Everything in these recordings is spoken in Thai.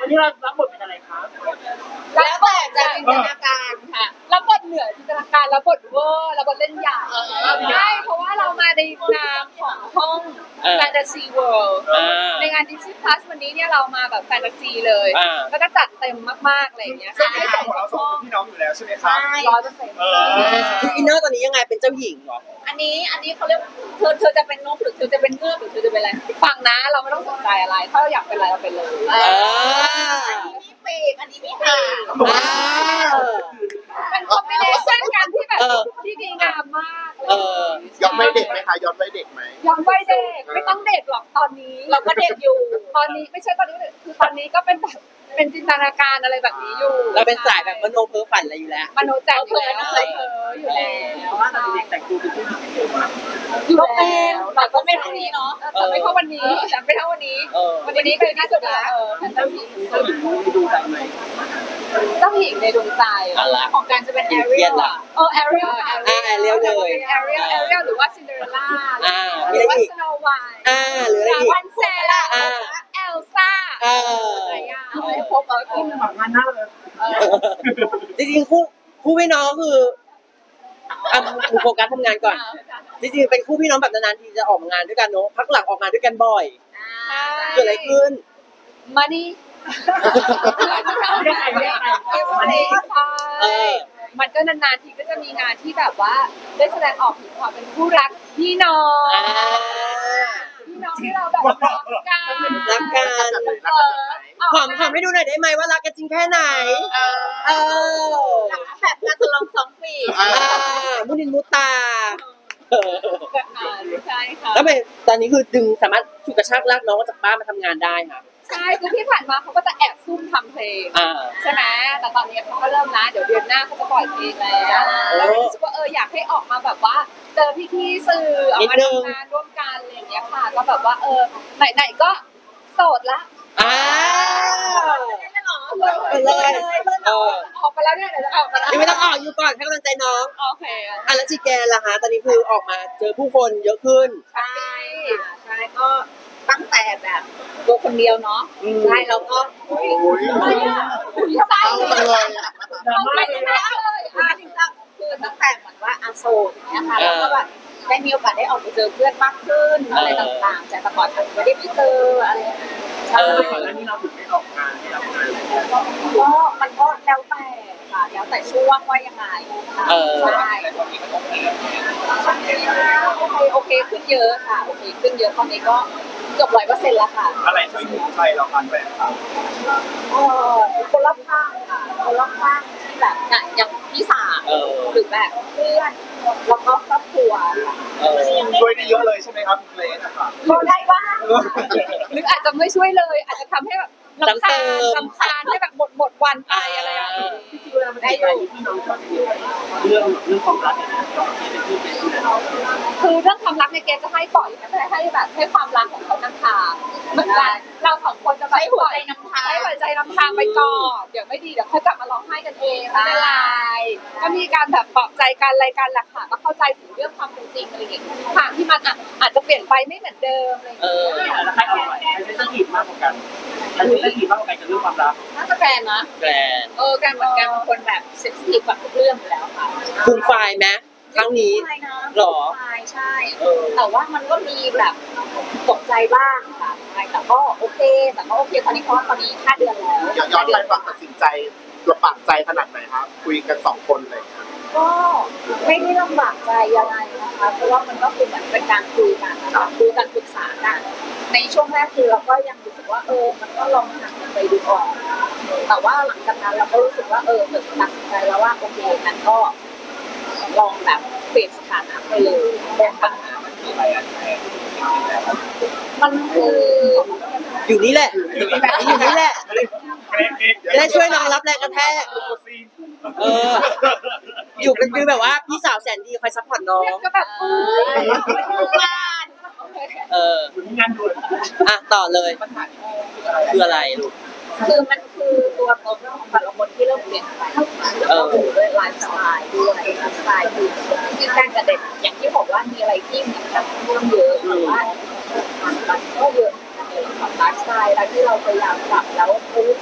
วันนี้เรารับบทเป็นอะไรครับแล้วแต่จะจินตนาการค่ะรับบทเหนือจินตนาการรับบทเวอร์รับบทเล่นใหญ่ใช่เพราะว่าเรามาในนามของห้องแฟนตาซีเวิลด์ในงาน Disney Plus วันนี้เนี่ยเรามาแบบแฟนตาซีเลยแล้วก็จัดเต็มมากๆอะไรอย่างเงี้ยซึ่งในทางของเราสองพี่น้องอยู่แล้วใช่ไหมครับ 100% คืออินเนอร์ตอนนี้ยังไงเป็นเจ้าหญิงเหรออันนี้เขาเรียกเธอจะเป็นนกหรือเธอจะเป็นเงือกหรือเธอจะเป็นอะไรฟังนะเราไม่ต้องสนใจอะไรถ้าเราอยากเป็นอะไรเราเป็นเลยอันนี้มีปีกอันนี้มีหางเป็นคอมบิเนชั่นกันที่แบบที่ดีงามมากย้อนวัยเด็กไหมคะย้อนวัยเด็กไหมย้อนวัยเด็กไม่ต้องเด็กหรอกตอนนี้เราก็เด็กอยู่ตอนนี้ไม่ใช่ตอนนี้คือตอนนี้ก็เป็นแบบเป็นจินตนาการอะไรแบบนี้อยู่เราเป็นสายแบบมโนเพ้อฝันอะไรอยู่แล้วมโนแจ่มอยู่แล้วอยู่แล้วว่าตอนเด็กแต่งตัวเป็นผู้หญิงอยู่แล้วแต่ก็ไม่เท่านี้เนาะแต่ไม่เท่าวันนี้แต่ไม่เท่าวันนี้วันนี้คือที่สุดแล้วเจ้าหญิงในดวงใจไหมเจ้าหญิงในดวงใจของการจะเป็นแอเรียลแอเรียลแอเรียลเลยแอเรียลหรือว่าซินเดอเรลล่าหรือว่าสโนว์ไวท์หรืออะไรอีกวันเซล่าเอลซ่าพบขึ้นแบบงานหน้าเลยจริงๆคู่พี่น้องคือโฟกัสทำงานก่อนจริงๆเป็นคู่พี่น้องแบบนานๆทีจะออกงานด้วยกันเนาะพักหลังออกงานด้วยกันบ่อยเกิดอะไรขึ้นมานี่มันก็นานๆทีก็จะมีงานที่แบบว่าได้แสดงออกถึงความเป็นคู่รักพี่น้องที่เราแบบรักกันหอมให้ดูหน่อยได้ไหมว่ารักกันจริงแค่ไหนแบบการฉลอง2 ปีมุนินมุตาใช่ค่ะแล้วตอนนี้คือดึงสามารถฉุดกระชากลากน้องจากบ้านมาทำงานได้ค่ะใช่คือที่ผ่านมาเขาก็จะแอบซุ่มทำเพลงใช่ไหมแต่ตอนนี้เขาก็เริ่มนะเดี๋ยวเดือนหน้าเขาจะปล่อยเพลงแล้วรู้สึกว่าอยากให้ออกมาแบบว่าเจอพี่ๆสื่อออกมาทำงานร่วมกันอะไรอย่างเงี้ยค่ะก็แบบว่าไหนๆก็โสดละเลยออกไปแล้วเนี่ยเดี๋ยวจะออกไปแล้วไม่ต้องออกอยู่ก่อนให้กำลังใจน้องโอเคแล้วจีแกนล่ะคะตอนนี้คือออกมาเจอผู้คนเยอะขึ้นใช่ก็ตั้งแต่แบบตัวคนเดียวเนาะใช่แล้วก็ใช่เลยไม่ได้เลยคือตั้งแต่เหมือนว่าอาโซนเนี่ยค่ะแล้วก็แบบได้มีโอกาสได้ออกไปเจอเพื่อนมากขึ้นอะไรต่างๆจากแต่ก่อนอาจจะไม่ได้ไปเจออะไรใช่ก่อนหน้านี้เราถึงไม่ออกงานที่เราก็มันก็แล้วแต่ค่ะแล้วแต่ช่วงว่ายังไงใช่โอเคขึ้นเยอะค่ะโอเคขึ้นเยอะตอนนี้ก็เกือบ100%แล้วค่ะอะไรช่วยหนุนใจเราการแบบครับคนรอบข้างค่ะคนรอบข้างที่แบบอย่างพี่สาวหรือแบบเพื่อนแล้วก็ครอบครัวช่วยได้เยอะเลยใช่ไหมครับเลนนะคะก็ได้บ้างหรืออาจจะไม่ช่วยเลยอาจจะทำให้แบบรำคาญให้แบบหมดวันไปอะไรอย่างเงี้ยได้อยู่ที่น้องชอบเรื่องความรักเนี่ยคือเรื่องความรักในเกมจะให้ปล่อยให้แบบให้ความรักของเขานำทางเหมือนกันเรา2 คนจะแบบให้หัวใจนำทางไปก่อนเดี๋ยวไม่ดีเดี๋ยวค่อยกลับมาร้องไห้กันเองไม่เป็นไรก็มีการแบบปลอบใจกันอะไรกันแหละค่ะก็เข้าใจถึงเรื่องความเป็นจริงอะไรอย่างเงี้ยทางที่มันอาจจะเปลี่ยนไปไม่เหมือนเดิมอะไรอย่างเงี้ยแล้วใครเซนซิทีฟมากกว่ากันใครเซนซิทีฟมากกว่ากันกับเรื่องความรักน่าจะแกรนนะแกรนเหมือนกันบางคนแบบเซนซิทีฟกับทุกเรื่องอยู่แล้วค่ะคุณไฟล์ไหมครั้งนี้หรอใช่แต่ว่ามันก็มีแบบตกใจบ้างค่ะแต่ก็โอเคตอนนี้เพราะตอนนี้5 เดือนแล้วย้อนไปฟังตัดสินใจลำบากใจขนาดไหนครับคุยกัน2 คนเลยก็ไม่ได้ลำบากใจยังไงนะคะเพราะว่ามันก็คือเหมือนเป็นการคุยกันนะคะคุยกันปรึกษากันในช่วงแรกคือเราก็ยังรู้สึกว่ามันก็ลองห่างกันไปดูก่อนแต่ว่าหลังจากนั้นเราก็รู้สึกว่าเกิดตัดสินใจแล้วว่าโอเคงั้นก็ลองแบบเปลี่ยนสถานะไปเลยแต่ปัญหามันคืออะไรมันคืออยู่นี่แหละอยู่นี่แหละจะได้ช่วยน้องรับแรงกระแทกอยู่เป็นฟีลแบบว่าพี่สาวแสนดีคอยซัพพอร์ตน้องก็แบบงานด่วนต่อเลยคืออะไรลูกคือมันคือตัวตนของแต่ละคนที่เริ่มเปลี่ยนไปด้วยไลฟ์สไตล์ด้วยไลฟ์สไตล์คือจริงการกระเด็นอย่างที่บอกว่ามีอะไรที่เหมือนกันเรื่องเยอะแต่ว่ามันก็เยอะของไลฟ์สไตล์แล้วที่เราพยายามปรับแล้วรู้สึกว่า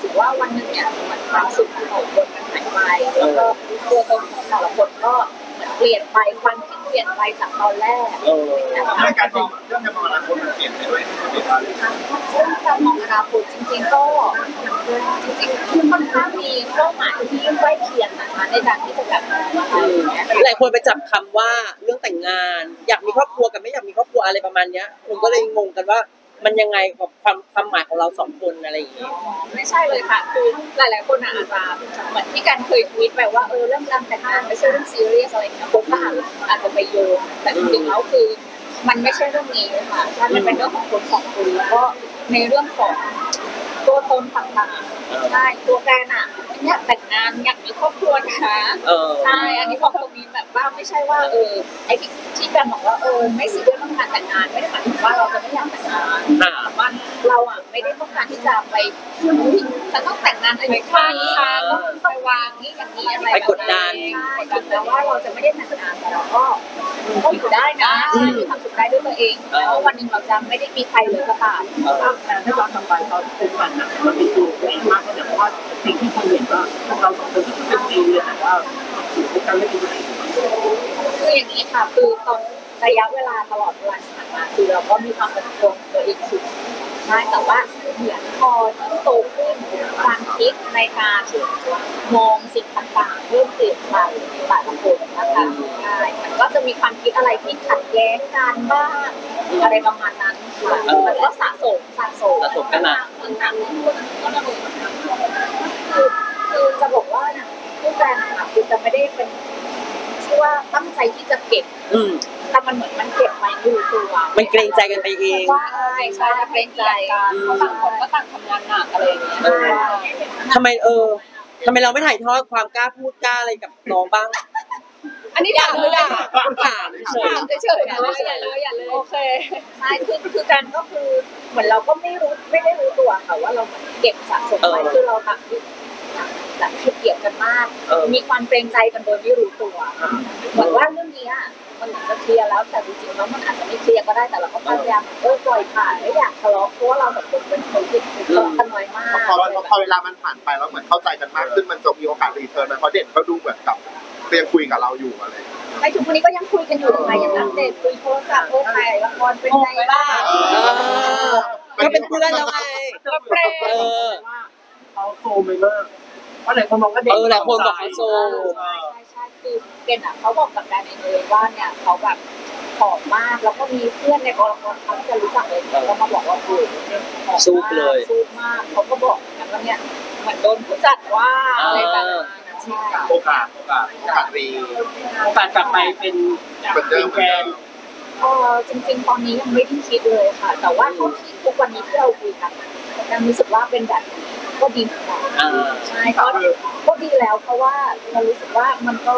วันหนึ่งเนี่ยเหมือนความสุขของคนมันหายไปแล้วก็ตัวตนของแต่ละคนก็เหมือนเปลี่ยนไปความคิดเปลี่ยนไปจากตอนแรกนะคะเรื่องการมองอนาคตมันเปลี่ยนไปด้วยที่เปลี่ยนไปเรื่องการมองอนาคตจริงๆก็ค่อนข้างมีเป้าหมายที่ใกล้เคียงนะคะในการที่จะแบบหลายคนไปจับคำว่าเรื่องแต่งงาน อยากมีครอบครัวกับไม่อยากมีครอบครัวอะไรประมาณเนี้ยคนก็เลยงงกันว่ามันยังไงกับความหมายของเราสองคนอะไรอย่างเงี้ยไม่ใช่เลยค่ะคือหลายๆคนอาจจะเหมือนที่การเคยทวีตไปว่าเรื่องการแต่งงานไม่ใช่เรื่องซีเรียสอะไรอย่างเงี้ยคนก็อาจจะไปโยงแต่จริงๆแล้วคือมันไม่ใช่เรื่องนี้ค่ะมันเป็นเรื่องของคนสองคนแล้วก็ในเรื่องของตัวตนต่างๆใช่ตัวแกนอยากแต่งงานอยากมีครอบครัวนะใช่อันนี้พอตรงนี้แบบว่าไม่ใช่ว่าไอ้ที่การบอกว่าไม่ซีเรียสเรื่องการแต่งงานไม่ได้หมายถึงว่าเราจะไม่อยากแต่งงานว่าเราไม่ได้ต้องการที่จะไปจะต้องแต่งงานอะไรข้างต้องไปวางนี่อย่างนี้อะไรไปกดดันแต่ว่าเราจะไม่ได้แต่งงานแต่เราก็อยู่ได้นะมีความสุขได้ด้วยตัวเองแล้ววันหนึ่งเราจะไม่ได้มีใครเลยก็ตามแต่ถ้าเราทำไปตอนคุยกันนะมันเป็นตัวเองมากเลยเพราะว่าสิ่งที่คนเห็นว่าพวกเราสองคนเป็นจริงเลยแต่ว่าอยู่กันไม่เป็นไรคืออย่างนี้ค่ะคือตอนระยะเวลาตลอดเวลาที่ผ่านมาคือเราก็มีความเป็นตัวเองสูงใช่แต่ว่าเหมือนพอที่โตขึ้นความคิดในการมองสิ่งต่างๆเริ่มเปลี่ยนไปในแต่ละคนนะคะใช่มันก็จะมีความคิดอะไรที่ขัดแย้งกันบ้างอะไรประมาณนั้นค่ะมันก็สะสมกันมาต่างๆคือจะบอกว่าเนี่ยผู้แปลนะคะคือจะไม่ได้เป็นที่ว่าตั้งใจที่จะเก็บแต่มันเหมือนมันเก็บไปอยู่ตัวมันเกรงใจกันไปเองใช่เกรงใจกันเพราะบางคนก็ต่างทำงานหนักอะไรอย่างเงี้ยทำไมเราไม่ถ่ายทอดความกล้าพูดกล้าอะไรกับน้องบ้างอันนี้ด่าเลยถามเฉยอย่าเลยโอเคใช่คือการก็คือเหมือนเราก็ไม่ได้รู้ตัวค่ะว่าเราเก็บสะสมไว้คือเราแบบเกลียดกันมากมีความเกรงใจกันโดยไม่รู้ตัวเหมือนว่าเรื่องนี้มันจะเคลียร์แล้วแต่จริงๆแล้วมันอาจจะไม่เคลียร์ก็ได้แต่เราก็พยายามปล่อยผ่านไม่อยากทะเลาะเพราะว่าเราแบบเป็นคนที่ทะเลาะกันน้อยมากพอเวลามันผ่านไปแล้วเหมือนเข้าใจกันมากขึ้นมันจะมีโอกาสรีเทิร์นเพราะเด่นเขาดูเหมือนกับยังคุยกับเราอยู่อะไรในทุกวันนี้ก็ยังคุยกันอยู่ค่ะยังอัปเดตคุยโทรศัพท์ถ่ายละครเป็นไงบ้างก็เป็นเพื่อนแล้วไงก็เฟรนเขาโซมไปมากเพราะหลายคนมองว่าเด็กหลายคนบอกเขาโซใช่คือเก่งเขาบอกกับการเลยว่าเนี่ยเขาแบบผอมมากแล้วก็มีเพื่อนในกองละครเขาจะรู้จักเลยเขามาบอกว่าสู้เลยสู้มากเขาก็บอกกันว่าเนี่ยเหมือนโดนผู้จัดว่าอะไรแบบโอกาสรีโอกาสกลับไปเป็นแกนจริงๆตอนนี้ยังไม่ได้คิดเลยค่ะแต่ว่าเท่าที่ทุกวันนี้ที่เราคุยกันยังรู้สึกว่าเป็นแบบนี้ก็ดีเหมือนกันใช่ก็ดีแล้วเพราะว่าเรารู้สึกว่ามันก็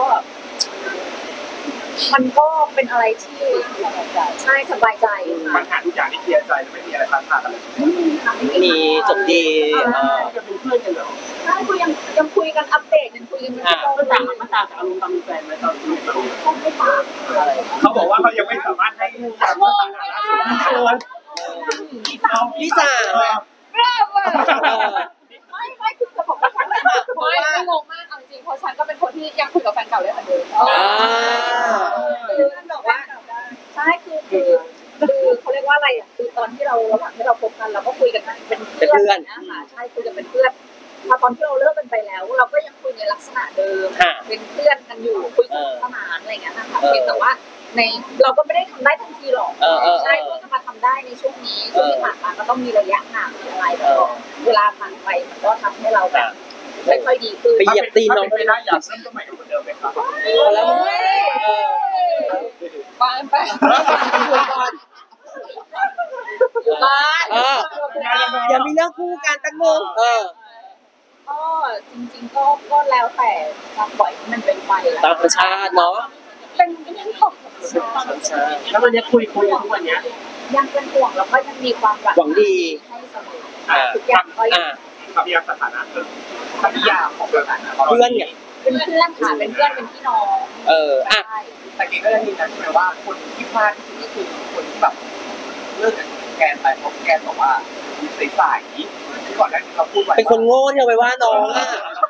เป็นอะไรที่ใช่สบายใจปัญหาทุกอย่างที่เคลียร์ใจไม่มีอะไรค้างคากันเลยมีจบดีจะเป็นเพื่อนกันเหรอใช่คุยยังคุยกันอัปเดตยังคุยกันมันต่างจากอารมณ์ตามแฟนไหมตอนคุยกันเขาบอกว่าเขายังไม่สามารถให้พี่สาวไม่คือจะบอกว่าฉันไม่งงมากเอาจริงเพราะฉันก็เป็นคนที่ยังคุยกับแฟนเก่าได้เหมือนเดิมคือบอกว่าใช่คือเขาเรียกว่าอะไรคือตอนที่เราระหว่างที่เราคบกันเราก็คุยกันเป็นเพื่อนนะคะใช่คุยกันเป็นเพื่อนพอตอนที่เราเลิกกันไปแล้วเราก็ยังคุยในลักษณะเดิมเป็นเพื่อนกันอยู่คุยสนุกสนานอะไรอย่างเงี้ยนะคะเพียงแต่ว่าในเราก็ไม่ได้ทำได้ทันทีหรอกใช่ก็จะมาทำได้ในช่วงนี้ช่วงที่ผ่านมาก็ต้องมีระยะห่างอะไรแล้วก็เวลาผ่านไปมันก็ทำให้เราแบบค่อยๆดีขึ้นไปเหยียบตีนน้องไม่ได้อยากเริ่มต้นใหม่เหมือนเดิมไหมครับแล้วไปอย่ามีเรื่องคู่กันตั้งนึงก็จริงๆก็แล้วแต่จะปล่อยมันเป็นไปตามธรรมชาติเนาะเป็นเรื่องของแล้ววันนี้คุยกันทุกวันนี้ยังเป็นห่วงแล้วก็ยังมีความหวังดีให้เสมอทุกอย่างก็ยังคำนิยามสถานะคำนิยามของสถานะเพื่อนไงเป็นเพื่อนค่ะเป็นเพื่อนเป็นพี่น้องแต่เก๋ก็จะมีนะใช่ไหมว่าคนที่พลาดที่สุดก็คือคนที่แบบเลิกกับแกนไปเพราะแกนบอกว่าใสๆที่ก่อนหน้านี้เราพูดไว้เป็นคนโง่ที่เอาไปว่าน้องอ่ะ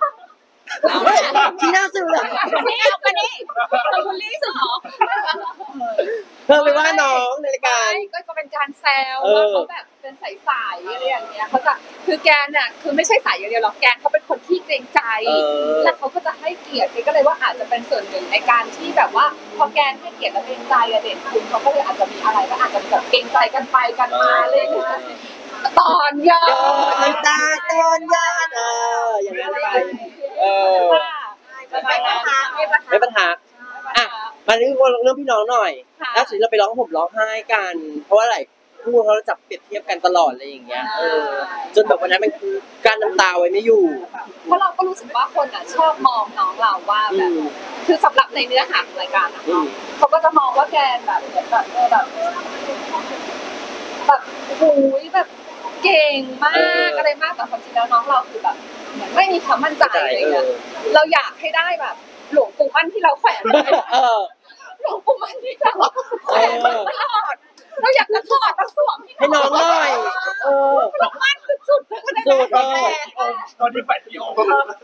ที่น่าสื่อเลยนี่เอาไปนี่เราคุณลี่สุดหรอเธอไปว่าน้องในรายการก็จะเป็นการแซวว่าเขาแบบเป็นใสๆอะไรอย่างเงี้ยเขาจะคือแกนน่ะคือไม่ใช่ใสอย่างเดียวหรอกแกนเขาเป็นคนที่เกรงใจแล้วเขาก็จะให้เกียรติก็เลยว่าอาจจะเป็นส่วนหนึ่งในการที่แบบว่าพอแกนให้เกียรติและเกรงใจอะเด่นคุณเขาก็เลยอาจจะมีอะไรก็อาจจะแบบเกรงใจกันไปกันมาเลยตอนยอดน้ำตาตอนยอดอย่างนั้นไปไม่ปัญหาไม่ปัญหาอ่ะมาเรื่องพี่น้องหน่อยล่าสุดเราไปร้องห่มร้องไห้กัน เพราะว่าอะไรคู่เขาจับเปรียบเทียบกันตลอดอะไรอย่างเงี้ยจนแบบวันนั้นมันคือการน้ำตาไว้ไม่อยู่เพราะเราก็รู้สึกว่าคนอ่ะชอบมองน้องเราว่าแบบคือสำหรับในเนื้อหาของรายการนะคะเขาก็จะมองว่าแกแบบเหมือนแบบหูยแบบเก่งมากอะไรมากแต่ความจริงแล้วน้องเราคือแบบเหมือนไม่มีความมั่นใจอะไรเงี้ยเราอยากให้ได้แบบหลวงปู่มั่นที่เราแขวนไว้หลวงปู่มั่นที่เราแขวนไว้ตลอดเราอยากจะถอดมาสวมให้น้องหน่อยหลวงมั่นสุดๆก็ได้ตอนที่แปดที่องค์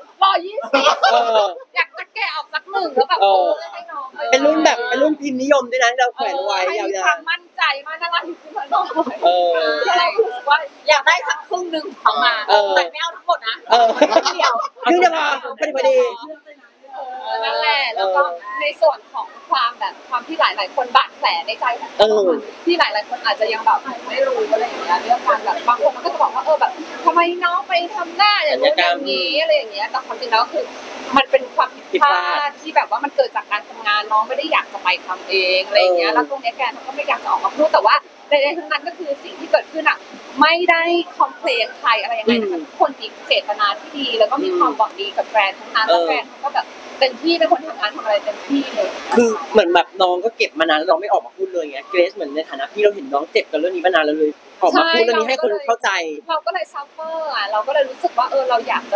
120อยากจะแกะออกสักหนึ่งแล้วแบบให้น้องเป็นรุ่นแบบเป็นรุ่นพิมพ์นิยมด้วยนะที่เราแขวนไว้ยาวๆมีความมั่นใจมากน่ารักที่สุดเลยเรารู้สึกว่าอยากได้สักครึ่งหนึ่งของมาแต่ไม่เอาทั้งหมดนะเดียวครึ่งเดียวพอดีนั่นแหละแล้วก็ในส่วนของความแบบความที่หลายๆคนบาดแผลในใจของที่หลายๆคนอาจจะยังแบบไม่รู้อะไรอย่างเงี้ยเรื่องการแบบบางคนมันก็จะบอกว่าแบบทำไมน้องไปทำหน้าอย่างนี้อะไรอย่างเงี้ยแต่ความจริงแล้วคือมันเป็นความผิดพลาดที่แบบว่ามันเกิดจากการทำงานน้องไม่ได้อยากจะไปทำเองอะไรอย่างเงี้ยแล้วตรงนี้แกนก็ไม่อยากจะออกมาพูดแต่ว่าในทั้งนั้นก็คือสิ่งที่เกิดขึ้นอ่ะไม่ได้คอมเพลนใครอะไรยังไงนะคะทุกคนมีเจตนาที่ดีแล้วก็มีความหวังดีกับแบรนด์ทั้งนั้นแล้วแบรนด์ก็แบบเต็มที่เป็นคนทำงานทำอะไรเต็มที่เลยคือเหมือนแบบน้องก็เก็บมานานเราไม่ออกมาพูดเลยไงเกรซเหมือนในฐานะที่เราเห็นน้องเจ็บกับเรื่องนี้มานานแล้วเลยออกมาพูดเรื่องนี้ให้คนเข้าใจเราก็เลยซัฟเฟอร์เราก็เลยรู้สึกว่าเราอยากจะ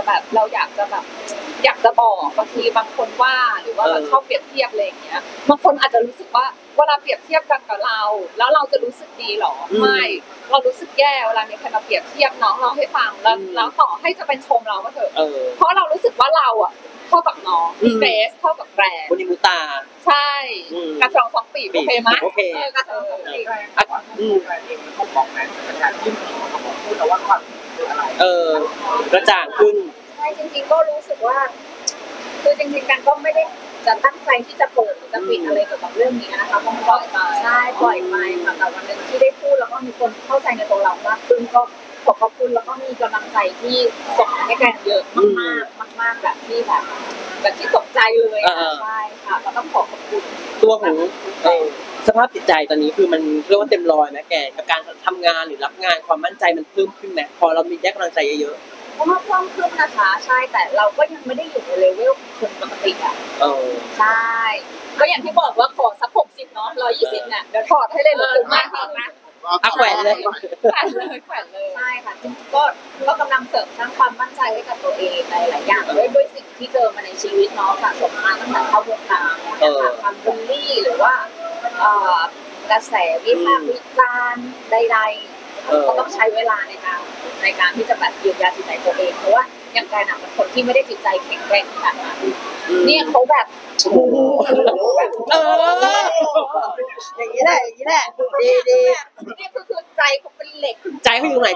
บอกบางทีบางคนว่าหรือว่าชอบเปรียบเทียบอะไรอย่างเงี้ยบางคนอาจจะรู้สึกว่าเวลาเปรียบเทียบกันกับเราแล้วเราจะรู้สึกดีหรอไม่เรารู้สึกแย่เวลามีใครมาเปรียบเทียบน้องเราให้ฟังแล้วต่อให้จะเป็นชมเราก็เถอะเพราะเรารู้สึกว่าเราอ่ะเข้ากับน้องเฟสเข้ากับแบรนด์บุญมุตาใช่กระชอง2 ปีโอเคไหมโอเคกระชอง2 ปีเขาบอกนะการที่เขาบอกพูดแต่ว่าความคืออะไรกระจ่างขึ้นใช่จริงๆก็รู้สึกว่าคือจริงๆกันก็ไม่ได้จะตั้งใจที่จะเปิดจะปิดอะไรเกี่ยวกับเรื่องนี้นะคะเพราะปล่อยไปใช่ปล่อยไปค่ะแต่วันนึงที่ได้พูดแล้วก็มีคนเข้าใจในตัวเรามากขึ้นก็ขอบคุณแล้วก็มีกำลังใจที่ส่งให้กันเยอะมากแบบที่แบบที่ตกใจเลยใช่ค่ะก็ต้องขอบคุณตัวของสภาพจิตใจตอนนี้คือมันเรียกว่าเต็มร้อยนะแกกับการทำงานหรือรับงานความมั่นใจมันเพิ่มขึ้นไหมพอเรามีแยกกำลังใจเยอะเพราะว่าเพิ่มขึ้นนะคะใช่แต่เราก็ยังไม่ได้อยู่ในเลเวลคนปกติอ่ะใช่ก็อย่างที่บอกว่าขอสัก60เนาะ120เนี่ยเดี๋ยวถอดให้เลยหรือมากนะแขวนเลยแขวนเลยใช่ค่ะก็กำลังเสริมสร้างความมั่นใจให้กับตัวเองในหลายอย่างด้วยสิ่งที่เจอมาในชีวิตเนาะสะสมมาตั้งแต่เข้าวงการความบูลลี่หรือว่ากระแสวิพากษ์วิจารณ์ใดๆก็ต้องใช้เวลาในการที่จะแบบเยียวยาจิตใจตัวเองเพราะว่าอย่างการเป็นคนที่ไม่ได้จิตใจแข็งแกร่งขนาดนั้นเนี่ยเขาแบบอย่างนี้แหละดีนี่คือใจเขาเป็นเหล็กใจเขาอยู่ไหน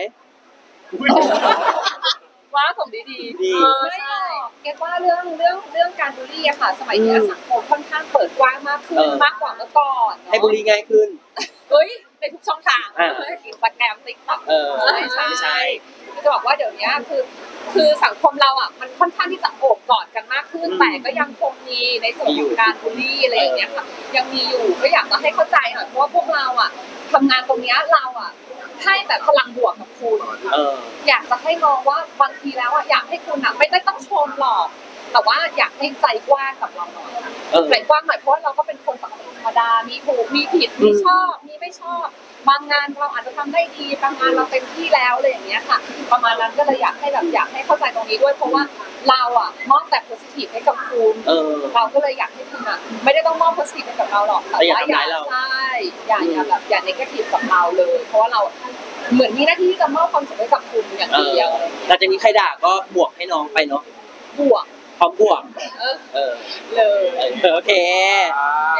ว่าสมดีใช่เก็ตว่าเรื่องการบูลลี่อะค่ะสมัยนี้สังคมค่อนข้างเปิดกว้างมากขึ้นมากกว่าเมื่อก่อนให้บูลลี่ง่ายขึ้นในทุกช่องทางInstagram TikTok ใช่จะบอกว่าเดี๋ยวนี้คือสังคมเราอ่ะมันค่อนข้างที่จะโอบกอดกันมากขึ้นแต่ก็ยังคงมีในส่วนของการบูลลี่อะไรอย่างเงี้ยค่ะยังมีอยู่ก็อยากจะให้เข้าใจหน่อยเพราะว่าพวกเราอ่ะทำงานตรงนี้เราอ่ะให้แบบพลังบวกกับคุณอยากจะให้มองว่าบางทีแล้วอ่ะอยากให้คุณอ่ะไม่ได้ต้องชมหรอกแต่ว่าอยากให้ใจกว้างกับเราหน่อยใจกว้างหน่อยเพราะเราก็เป็นคนปกติธรรมดามีถูกมีผิดมีชอบมีไม่ชอบบางงานเราอาจจะทำได้ดีบางงานเราเต็มที่แล้วอะไรอย่างเงี้ยค่ะประมาณนั้นก็เลยอยากให้เข้าใจตรงนี้ด้วยเพราะว่าเราอ่ะมอบแต่ positive ให้กับคุณเราก็เลยอยากให้คุณอ่ะไม่ได้ต้องมอบ positive ให้กับเราหรอกแต่ว่าอย่าใช่อย่า negative กับเราเลยเพราะว่าเราเหมือนมีหน้าที่จะมอบความสุขให้กับคุณอย่างเดียวหลังจากนี้ใครด่าก็บวกให้น้องไปเนาะบวกพร้อมบวกเลยโอเคอ่า